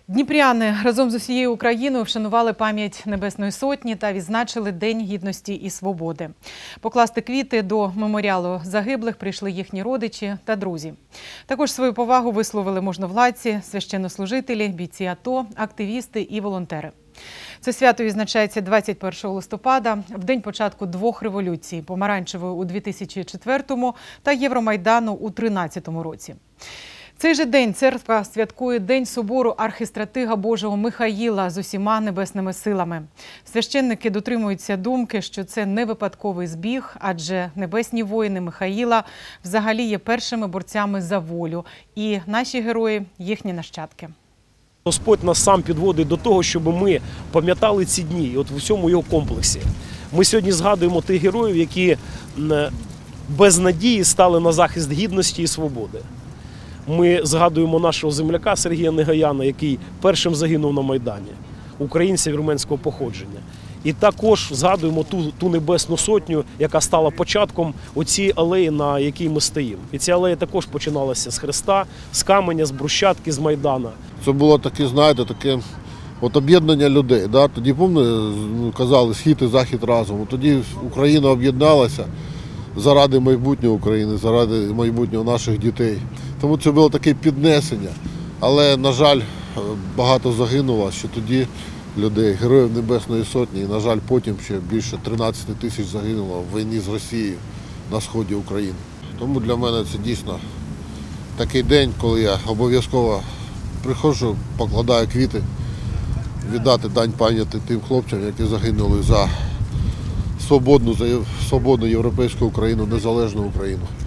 Дніпряни разом з усією Україною вшанували пам'ять Небесної Сотні та відзначили День Гідності і Свободи. Покласти квіти до меморіалу загиблих прийшли їхні родичі та друзі. Також свою повагу висловили можновладці, священнослужителі, бійці АТО, активісти і волонтери. Це свято відзначається 21 листопада, в день початку двох революцій – Помаранчевої у 2004-му та Євромайдану у 2013 році. Цей же день церква святкує День собору архистратига Божого Михаїла з усіма небесними силами. Священники дотримуються думки, що це не випадковий збіг, адже небесні воїни Михаїла взагалі є першими борцями за волю. І наші герої – їхні нащадки. Господь нас сам підводить до того, щоб ми пам'ятали ці дні, от в усьому його комплексі. Ми сьогодні згадуємо тих героїв, які без надії стали на захист гідності і свободи. Ми згадуємо нашого земляка Сергія Негаяна, який першим загинув на Майдані, українця вірменського походження. І також згадуємо ту Небесну Сотню, яка стала початком оцієї алеї, на якій ми стоїмо. І ця алея також починалася з хреста, з каменя, з брусчатки, з Майдана. Це було таке, знаєте, таке об'єднання людей. Да? Тоді, пам'ятаєте, казали, схід і захід разом. Тоді Україна об'єдналася заради майбутнього України, заради майбутнього наших дітей. Тому це було таке піднесення. Але, на жаль, багато загинуло ще тоді людей, героїв Небесної Сотні. І, на жаль, потім ще більше 13 тисяч загинуло в війні з Росією на сході України. Тому для мене це дійсно такий день, коли я обов'язково приходжу, покладаю квіти, віддати дань пам'яті тим хлопцям, які загинули за свободну європейську Україну, незалежну Україну.